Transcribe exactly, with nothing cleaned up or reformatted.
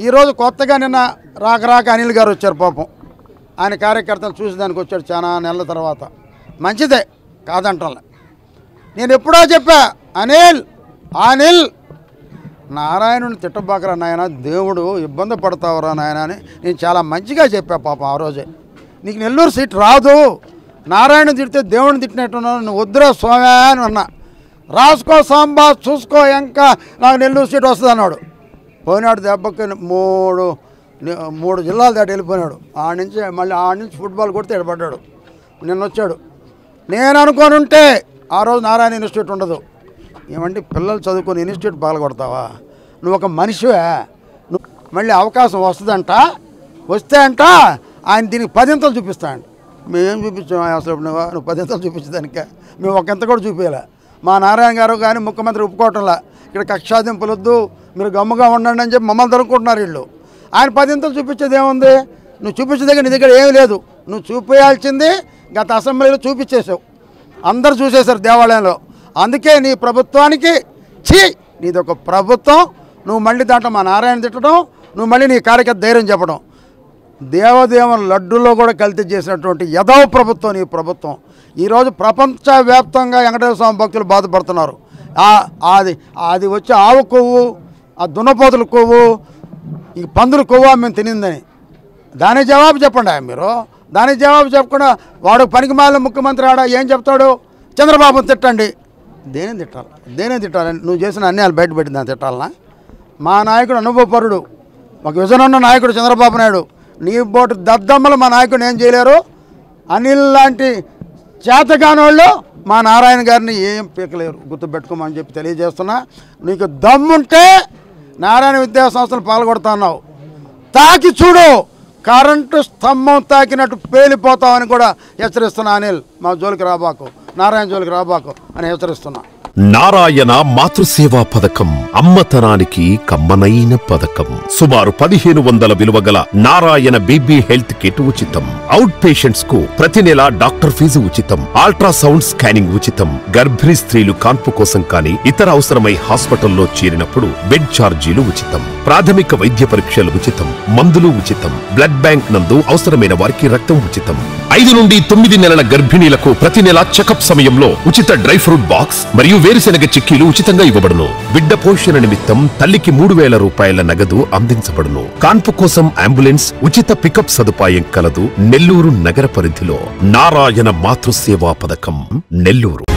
ఈరోజు కొత్తగా నిన్న రాక రాక అనిల్ గారు వచ్చారు పాపం. ఆయన కార్యకర్తలు చూసి దానికి వచ్చాడు చాలా నెలల తర్వాత. మంచిదే కాదంటాను. నేను ఎప్పుడో చెప్పా, అనిల్ అనిల్ నారాయణుని తిట్టబాకరా నాయన, దేవుడు ఇబ్బంది పడతావురా నాయన అని నేను చాలా మంచిగా చెప్పా పాపం ఆ రోజే. నీకు నెల్లూరు సీట్ రాదు, నారాయణ తిడితే దేవుడిని తిట్టినట్టున్నాను, నువ్వు వద్దురా స్వామి అని అన్నా. రాసుకో సాంబా చూసుకో ఇంకా నాకు నెల్లూరు సీట్ వస్తుంది అన్నాడు. పోయినాడు దెబ్బకి మూడు మూడు జిల్లాలు దాటి వెళ్ళిపోయినాడు. ఆడ నుంచి మళ్ళీ ఆడ నుంచి ఫుట్బాల్ కొడితే ఎడబడ్డాడు. నిన్న వచ్చాడు. నేను అనుకొని ఉంటే ఆ రోజు నారాయణ ఇన్స్టిట్యూట్ ఉండదు. ఏమంటే పిల్లలు చదువుకొని ఇన్స్టిట్యూట్ పాల్గొడతావా? నువ్వు ఒక మనిషివే. నువ్వు మళ్ళీ అవకాశం వస్తుందంట, వస్తే అంట ఆయన దీనికి పదింతలు చూపిస్తాడు. మేమేం చూపించాం అసలు? నువ్వు నువ్వు పదింతలు చూపించడానికే మేము ఒకంత కూడా చూపించలే. మా నారాయణ గారు కానీ ముఖ్యమంత్రి ఒప్పుకోవటంలా, ఇక్కడ కక్షాదింపులు వద్దు, మీరు గమ్ముగా ఉండండి అని చెప్పి మమ్మల్ని దొరుకుంటున్నారు వీళ్ళు. ఆయన పదింతలు చూపించేది ఏముంది? నువ్వు చూపించే దగ్గర నీ దగ్గర ఏమీ లేదు. నువ్వు చూపించాల్సింది గత అసెంబ్లీలో చూపించేసావు, అందరు చూసేశారు దేవాలయంలో. అందుకే నీ ప్రభుత్వానికి ఛీ, నీది ఒక ప్రభుత్వం. నువ్వు మళ్ళీ దాంట్లో మా నారాయణ తిట్టడం, నువ్వు మళ్ళీ నీ కార్యకర్త ధైర్యం చెప్పడం. దేవదేవుని లడ్డూలో కూడా కల్తీ చేసినటువంటి యదవ ప్రభుత్వం నీ ప్రభుత్వం. ఈరోజు ప్రపంచవ్యాప్తంగా వెంకటేశ్వర స్వామి భక్తులు బాధపడుతున్నారు. అది అది వచ్చి ఆవు కొవ్వు, ఆ దున్నపోతుల కొవ్వు, ఈ పందుల కొవ్వు మేము తినిందని దానికి జవాబు చెప్పండి. మీరు దానికి జవాబు చెప్పకుండా వాడు పనికి మాలిన ముఖ్యమంత్రి ఆడ ఏం చెప్తాడు? చంద్రబాబుని తిట్టండి. దేని తిట్టాలి? దేనే తిట్టాలని? నువ్వు చేసిన అన్యాయాలు బయటపెట్టింది దాన్ని తిట్టాలనా? మా నాయకుడు అనుభవపరుడు, ఒక విజన్ ఉన్న నాయకుడు చంద్రబాబు నాయుడు. నీ బోటు దద్దమ్మలు మా నాయకుడిని ఏం చేయలేరు. అనిల్ లాంటి చేతగానోళ్ళు మా నారాయణ గారిని ఏం పీకలేరు, గుర్తుపెట్టుకోమని చెప్పి తెలియజేస్తున్నా. నీకు దమ్ముంటే నారాయణ విద్యా సంస్థలు పాల్గొడుతున్నావు, తాకి చూడు, కరెంటు స్తంభం తాకినట్టు పేలిపోతామని కూడా హెచ్చరిస్తున్నా. అనిల్ మా జోలికి రాబాకు, నారాయణ జోలికి రాబాకు అని హెచ్చరిస్తున్నా. నారాయణ మాతృసేవా పథకం అమ్మతనానికి కమ్మనైన పథకం. సుమారు పదిహేను వందల విలువ గల నారాయణ బీబీ హెల్త్ కిట్ ఉచితం. అవుట్ పేషెంట్స్ కు ప్రతి నెల డాక్టర్ ఫీజు ఉచితం. అల్ట్రాసౌండ్ స్కానింగ్ ఉచితం. గర్భిణీ స్త్రీలు కాన్పు కోసం కానీ ఇతర అవసరమై హాస్పిటల్లో చేరినప్పుడు బెడ్ ఛార్జీలు ఉచితం. ప్రాథమిక వైద్య పరీక్షలు ఉచితం. మందులు ఉచితం. బ్లడ్ బ్యాంక్ నందు అవసరమైన వారికి రక్తం ఉచితం. ఐదు నుండి తొమ్మిది నెలల గర్భిణీలకు ప్రతి నెల చెకప్ సమయంలో ఉచిత డ్రై ఫ్రూట్ బాక్స్ మరియు వేరుశెనగ చిక్కీలు ఉచితంగా ఇవ్వబడును. బిడ్డ పోషణ నిమిత్తం తల్లికి మూడు వేల రూపాయల నగదు అందించబడును. కాన్పు కోసం అంబులెన్స్ ఉచిత పికప్ సదుపాయం కలదు. నెల్లూరు నగర పరిధిలో నారాయణ మాతృసేవా పథకం, నెల్లూరు.